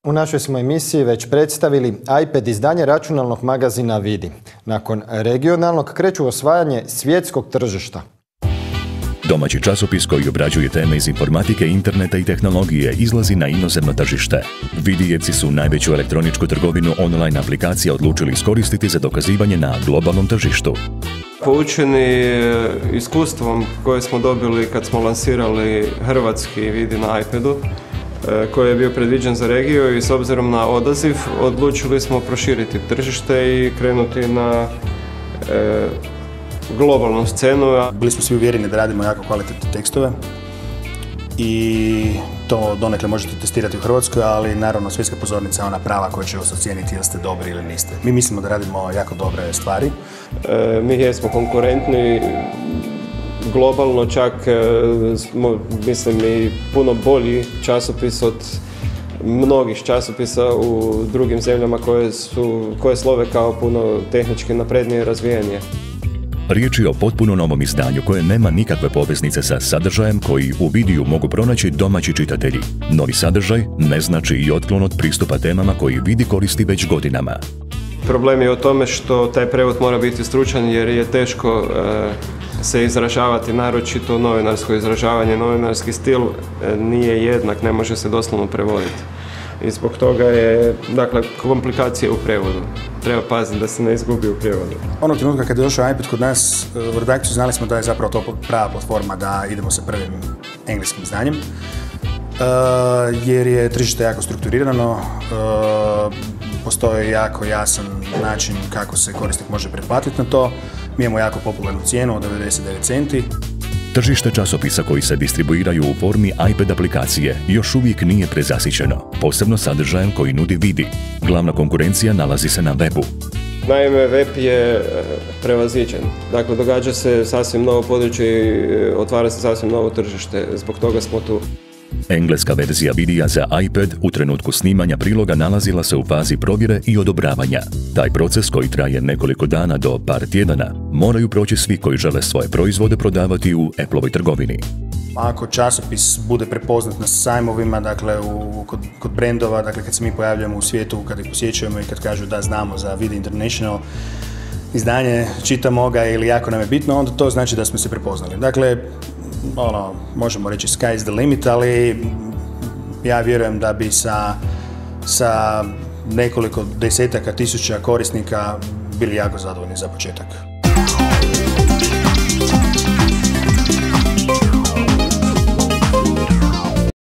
U našoj smo emisiji već predstavili iPad izdanje računalnog magazina Vidi. Nakon regionalnog kreću osvajanje svjetskog tržišta. Domaći časopis koji obrađuje teme iz informatike, interneta i tehnologije izlazi na inozemno tržište. Vidijevci su najveću elektroničku trgovinu online aplikacija odlučili iskoristiti za dokazivanje na globalnom tržištu. Poučeni iskustvom koje smo dobili kad smo lansirali hrvatski Vidi na iPadu, koji je bio predviđen za regiju, i s obzirom na odaziv odlučili smo proširiti tržište i krenuti na globalnu scenu. Bili smo svi uvjereni da radimo jako kvalitetne tekstove i to donekle možete testirati u Hrvatskoj, ali naravno svjetska pozornica je ona prava koja će vas ocijeniti jel ste dobri ili niste. Mi mislimo da radimo jako dobre stvari. Mi jesmo konkurentni, globalno čak mislim i puno bolji časopis od mnogih časopisa u drugim zemljama koje slove kao puno tehnički naprednije i razvijenije. Riječ je o potpuno novom izdanju koje nema nikakve poveznice sa sadržajem koji u Vidiju mogu pronaći domaći čitatelji. Novi sadržaj ne znači i otklon od pristupa temama koji Vidi koristi već godinama. Problem je u tome što taj prevod mora biti stručan jer je teško se izražavati, naročito novinarsko izražavanje, novinarski stil nije jednak, ne može se doslovno prevoditi. I zbog toga je, dakle, komplikacije u prevodu. Treba paziti da se ne izgubi u prevodu. Onog trenutka kad je došao iPad kod nas u redakciju, znali smo da je zapravo to prava platforma da idemo sa prvim engleskim izdanjem. Jer je tržište jako strukturirano, postoji jako jasan način kako se korisnik može pretplatiti na to. Mi imamo jako popularnu cijenu od 99 centi. Tržište časopisa koji se distribuiraju u formi iPad aplikacije još uvijek nije prezasićeno, posebno sadržajem koji nudi Vidi. Glavna konkurencija nalazi se na webu. Naime, web je prevaziđen. Dakle, događa se sasvim novo područje i otvara se sasvim novo tržište. Zbog toga smo tu. Engleska verzija Vidija za iPad u trenutku snimanja priloga nalazila se u fazi provjere i odobravanja. Taj proces, koji traje nekoliko dana do par tjedana, moraju proći svi koji žele svoje proizvode prodavati u Appleovoj trgovini. Ako časopis bude prepoznat na sajmovima, dakle kod brendova, dakle kad se mi pojavljamo u svijetu, kad ih posjećujemo i kad kažu da znamo za Vidi International izdanje, čitamo ga ili jako nam je bitno, onda to znači da smo se prepoznali. Dakle, možemo reći sky is the limit, ali ja vjerujem da bi sa nekoliko desetaka tisuća korisnika bili jako zadovoljni za početak.